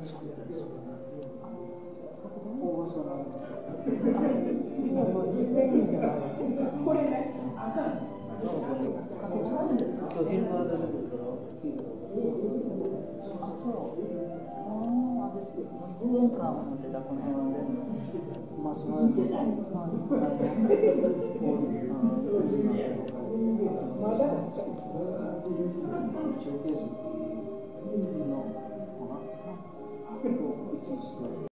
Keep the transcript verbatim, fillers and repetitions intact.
作ってるんですよ。 大御所なんですよ。 もう自然にじゃない。 これね、赤い。 今日昼間で出てるから聞いたら。 あ、そう。ああ、私、自然感を持ってた、この辺は全部。 まあ、その辺の。 まだですか。 中継の。かな。と一致してます。